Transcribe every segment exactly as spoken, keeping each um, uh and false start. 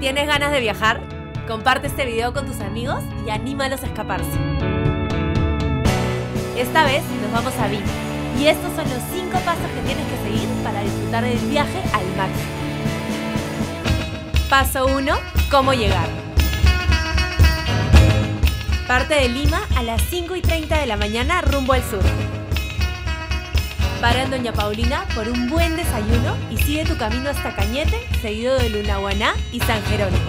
¿Tienes ganas de viajar? Comparte este video con tus amigos y anímalos a escaparse. Esta vez nos vamos a Viña y estos son los cinco pasos que tienes que seguir para disfrutar del viaje al máximo. Paso uno. ¿Cómo llegar? Parte de Lima a las cinco y treinta de la mañana rumbo al sur. Para en Doña Paulina por un buen desayuno y sigue tu camino hasta Cañete, seguido de Lunahuaná y San Jerónimo.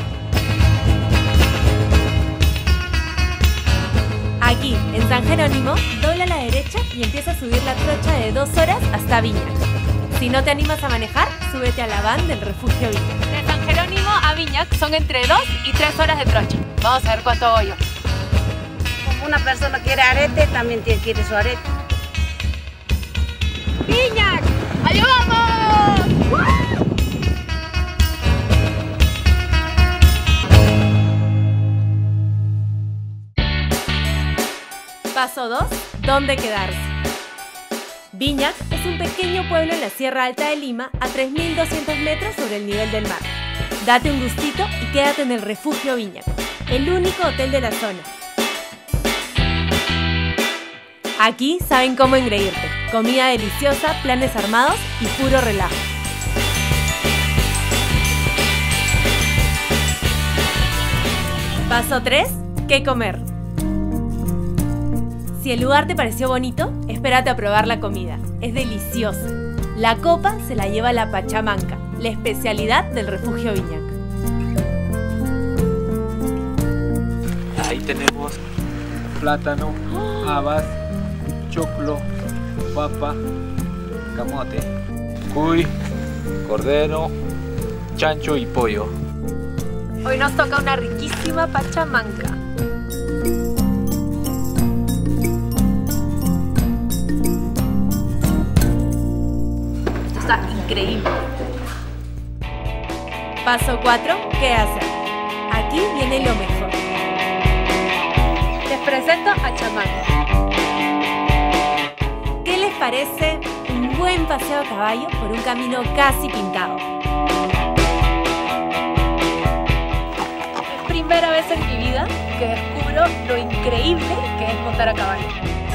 Aquí, en San Jerónimo, dobla a la derecha y empieza a subir la trocha de dos horas hasta Viña. Si no te animas a manejar, súbete a la van del refugio Viña. De San Jerónimo a Viña son entre dos y tres horas de trocha. Vamos a ver cuánto voy yo. Como una persona quiere arete, también quiere su arete. ¡Viña! ¡Allá vamos! Paso dos. ¿Dónde quedarse? Viñac es un pequeño pueblo en la Sierra Alta de Lima a tres mil doscientos metros sobre el nivel del mar. Date un gustito y quédate en el refugio Viñac, el único hotel de la zona. Aquí saben cómo engreírte, comida deliciosa, planes armados y puro relajo. Paso tres. ¿Qué comer? Si el lugar te pareció bonito, espérate a probar la comida. Es deliciosa. La copa se la lleva la pachamanca, la especialidad del refugio Viñac. Ahí tenemos plátano, habas, choclo, papa, camote, cuy, cordero, chancho y pollo. Hoy nos toca una riquísima pachamanca. Esto está increíble. Paso cuatro. ¿Qué hacer? Aquí viene lo mejor. Les presento a Chamanca. ¿Qué les parece un buen paseo a caballo por un camino casi pintado? Es primera vez en mi vida que descubro lo increíble que es montar a caballo.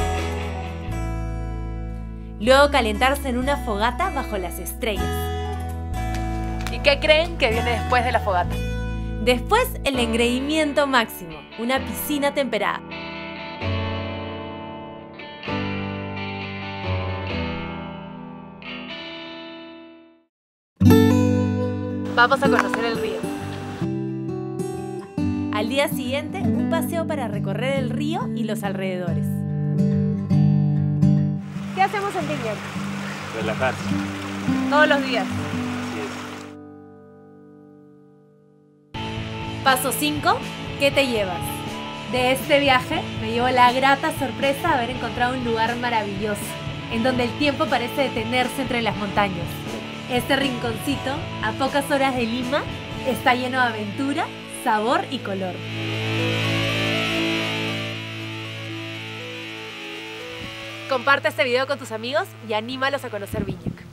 Luego calentarse en una fogata bajo las estrellas. ¿Y qué creen que viene después de la fogata? Después el engreimiento máximo, una piscina temperada. Vamos a conocer el río. Al día siguiente, un paseo para recorrer el río y los alrededores. ¿Qué hacemos en Viña? Relajarse. Todos los días. Paso cinco. ¿Qué te llevas? De este viaje me llevo la grata sorpresa de haber encontrado un lugar maravilloso, en donde el tiempo parece detenerse entre las montañas. Este rinconcito, a pocas horas de Lima, está lleno de aventura, sabor y color. Comparte este video con tus amigos y anímalos a conocer Viña.